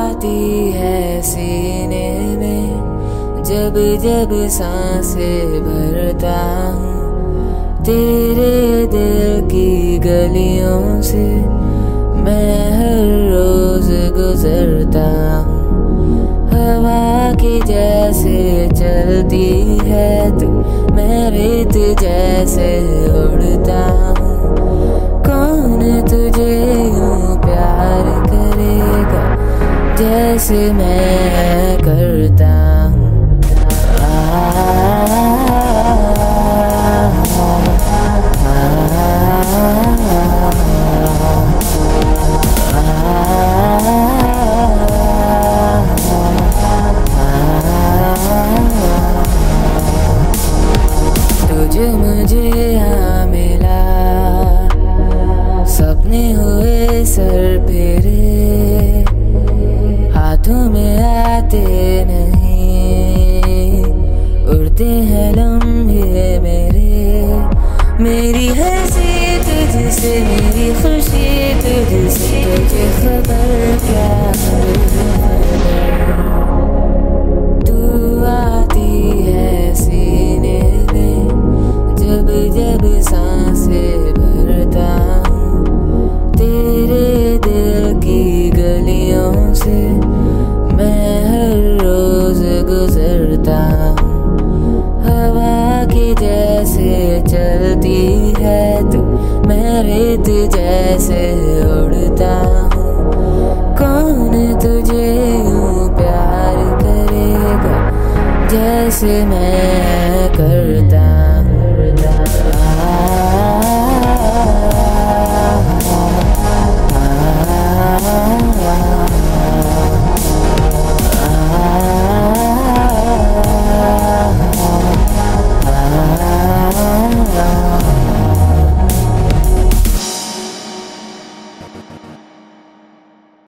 आती है सीने में जब जब सांसें भरता हूँ। तेरे दिल की गलियों से मैं हर रोज गुजरता हूँ। हवा की जैसे चलती है तू, मैं रेत जैसे उड़ता हूँ। कौन तुझे यूं प्यार करेगा जैसे मैं करता हूँ। तुझे मुझे यहाँ मिला, सपने हुए सर फेरे, हाथों में आते नहीं, उड़ते हैं लम्हे मेरे। मेरी हंसी तुझसे, मेरी खुशी तुझसे, तुझे खबर क्या है। तू आती है सीने में जब जब सांसें भरता हूँ। तेरे दिल की गलियों से मैं हर रोज गुजरता हूँ। हवा की जैसे चलती है तू, मैं रेत जैसे उड़ता हूँ। कौन तुझे यूं प्यार करेगा जैसे मैं करता